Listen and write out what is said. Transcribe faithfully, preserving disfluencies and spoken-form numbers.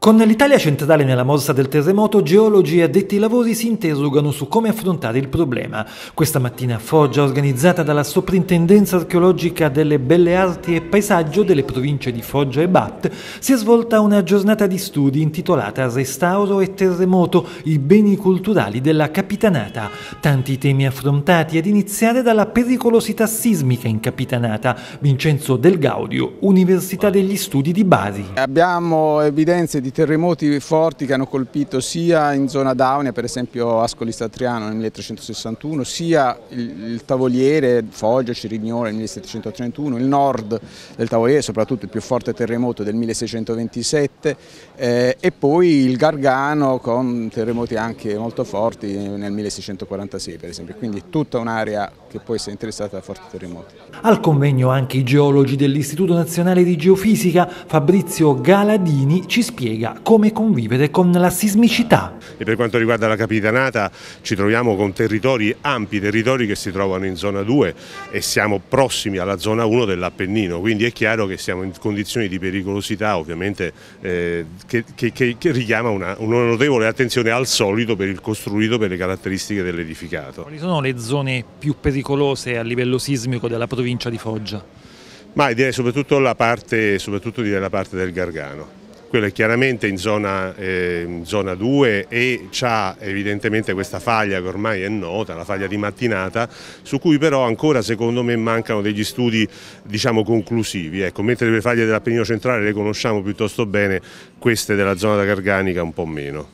Con l'Italia centrale nella morsa del terremoto, geologi e addetti ai lavori si interrogano su come affrontare il problema. Questa mattina a Foggia, organizzata dalla Soprintendenza Archeologica delle Belle Arti e Paesaggio delle province di Foggia e Bat, si è svolta una giornata di studi intitolata Restauro e terremoto, i beni culturali della Capitanata. Tanti temi affrontati, ad iniziare dalla pericolosità sismica in Capitanata. Vincenzo Del Gaudio, Università degli Studi di Bari. Abbiamo evidenze di terremoti forti che hanno colpito sia in zona Daunia, per esempio Ascoli Statriano nel milletrecentosessantuno, sia il, il Tavoliere, Foggia, Cerignola nel millesettecentotrentuno, il nord del Tavoliere, soprattutto il più forte terremoto del milleseicentoventisette, eh, e poi il Gargano con terremoti anche molto forti nel milleseicentoquarantasei per esempio, quindi tutta un'area che può essere interessata da forti terremoti. Al convegno anche i geologi dell'Istituto Nazionale di Geofisica. Fabrizio Galadini ci spiega come convivere con la sismicità. E per quanto riguarda la Capitanata ci troviamo con territori, ampi territori che si trovano in zona due e siamo prossimi alla zona uno dell'Appennino, quindi è chiaro che siamo in condizioni di pericolosità ovviamente eh, che, che, che richiama una, una notevole attenzione al solito per il costruito, per le caratteristiche dell'edificato. Quali sono le zone più pericolose a livello sismico della provincia di Foggia? Ma direi soprattutto la parte, soprattutto direi la parte del Gargano. Quello è chiaramente in zona, eh, in zona due e c'ha evidentemente questa faglia che ormai è nota, la faglia di Mattinata, su cui però ancora secondo me mancano degli studi, diciamo, conclusivi. Ecco, mentre le faglie dell'Appennino centrale le conosciamo piuttosto bene, queste della zona da Garganica un po' meno.